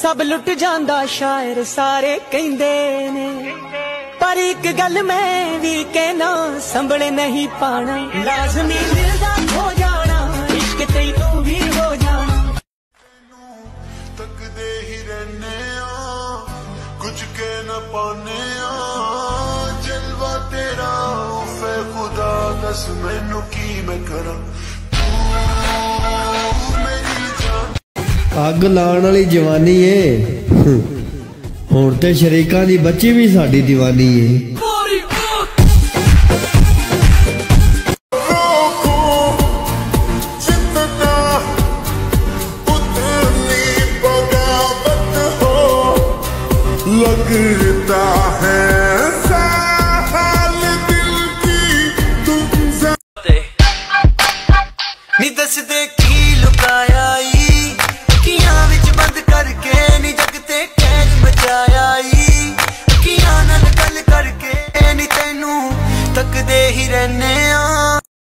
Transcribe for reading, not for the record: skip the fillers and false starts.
सब लुट जांदा शायर सारे कहंदे ने, पर एक गल मैं भी कहना संभले नहीं पाना, लाजमी मिलदा हो जाना इश्क ते तू भी हो जाना। तकदे ही रहने कुछ कह न पाने जलवा तेरा फे खुदा दस मैनू की मैं करा। अग लाण वाली जवानी है हुण ते शरीकां दी बच्ची भी साडी दीवानी है। लगता है साल दिल की तुम नी दस दे की लुकाया अखियां विच बंद करके नी जगते कैद बचाया अखियां नाल गल करके नी तैनू तकदे ही रहने